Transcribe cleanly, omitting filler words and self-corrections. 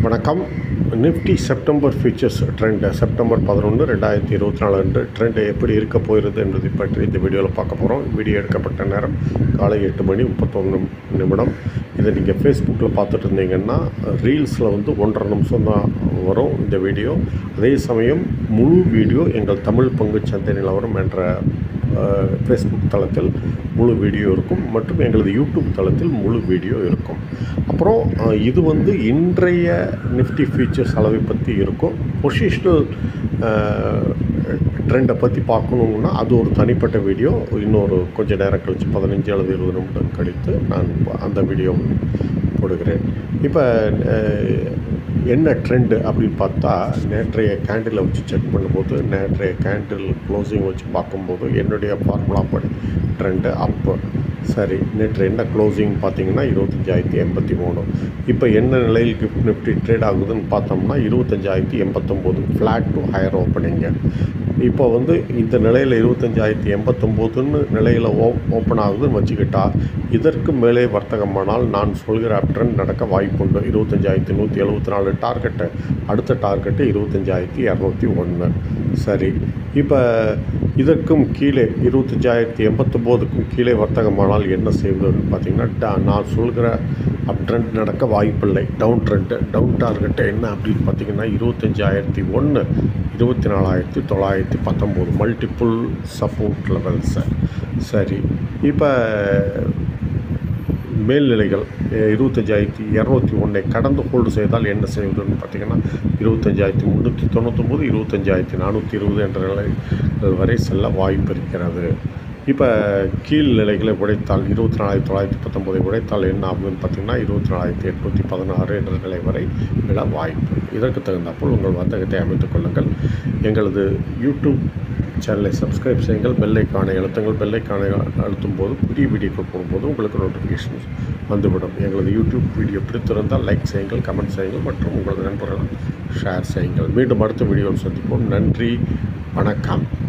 வணக்கம். Nifty September futures trend September 11, 2024 அன்று trend எப்படி இருக்க போகிறது என்பதை பற்றி இந்த வீடியோவில் பார்க்க போகிறோம். வீடியோ எடுக்கப்பட்ட நேரம் காலை 8:31. இதை நீங்கள் ஃபேஸ்புக்கில் பார்த்துட்டு இருந்தீங்கன்னா ரீல்ஸில் 1.5 நிமிஷம் தான் வரும் இந்த வீடியோ. அதே சமயம் முழு வீடியோ எங்கள் தமிழ் பங்குச்சந்தை நிலவரம் என்ற ஃபேஸ்புக் தளத்தில் முழு வீடியோ இருக்கும் மற்றும் எங்களது யூடியூப் தளத்தில் முழு வீடியோ இருக்கும். அப்புறம் இது இன்றைய நிஃப்டி ஃபியூச்சர்ஸ் அளவை பற்றி இருக்கும். பொசிஷனல் ட்ரெண்டை பற்றி பார்க்கணுன்னா அது ஒரு தனிப்பட்ட வீடியோ. இன்னொரு கொஞ்சம் நேரம் கழித்து 15 அல்லது 20 நிமிடம் கழித்து நான் அந்த வீடியோ போடுகிறேன். இப்போ என்ன ட்ரெண்டு அப்படின்னு பார்த்தா, நேற்றைய கேண்டிலை வச்சு செக் பண்ணும்போது, நேற்றைய கேண்டில் க்ளோசிங் வச்சு பார்க்கும்போது என்னுடைய ஃபார்முலா படி ட்ரெண்டு அப்போ சரி. நேற்று என்ன க்ளோசிங் பார்த்தீங்கன்னா 25,083. இப்போ என்ன நிலையில் நிஃப்டி ட்ரேட் ஆகுதுன்னு பார்த்தோம்னா 25,089 ஃப்ளாட் டு ஹையர் ஓப்பனிங்க. இப்போ இந்த நிலையில் 25,089 நிலையில் ஓப்பன் ஆகுதுன்னு வச்சுக்கிட்டா, இதற்கு மேலே வர்த்தகமானால் நான் சொல்கிற ட்ரெண்ட் நடக்க வாய்ப்புண்டு. 25,174 டார்கெட்டு, அடுத்த டார்கெட்டு 25,201. சரி, இப்போ இதற்கும் கீழே 25,089க்கும் கீழே வர்த்தகமானால் என்ன செய்வதுன்னு பார்த்தீங்கன்னா, நான் சொல்கிற அப் ட்ரெண்ட் நடக்க வாய்ப்பில்லை. டவுன் ட்ரெண்டு, டவுன் டார்கெட்டு என்ன அப்படின்னு பார்த்தீங்கன்னா 25,001, 24,919 மல்டிப்புள் சப்போர்ட் லெவல்ஸு. சரி, இப்போ மேல்நிலைகள் 25,201 கடந்து ஹோல்டு செய்தால் என்ன செய்வதுன்னு பார்த்தீங்கன்னா 25,399, 25,420 என்ற நிலைகள் வரை செல்ல வாய்ப்பு இருக்கிறது. இப்போ கீழ் நிலைகளை உடைத்தால் 24,919 உடைத்தால் என்ன ஆகுதுன்னு பார்த்தீங்கன்னா 24,816 என்ற நிலை வரை விட வாய்ப்பு. இதற்கு தகுந்தாற்போல் உங்கள் வர்த்தகத்தை அமைத்துக் கொள்ளுங்கள். எங்களது யூடியூப் சேனலை சப்ஸ்கிரைப் செய்யுங்கள். பெல்லைக்கானை அழுத்துங்கள். பெல்லைக்கானை அழுத்தும் போது புதிய வீடியோக்கள் போடும்போது உங்களுக்கு நோட்டிஃபிகேஷன்ஸ் வந்துவிடும். எங்களது யூடியூப் வீடியோ பிடித்திருந்தால் லைக் செய்யுங்கள், கமெண்ட் செய்யுங்கள் மற்றும் உங்களது நண்பர்கள் ஷேர் செய்யுங்கள். மீண்டும் அடுத்த வீடியோவில் சந்திப்போம். நன்றி, வணக்கம்.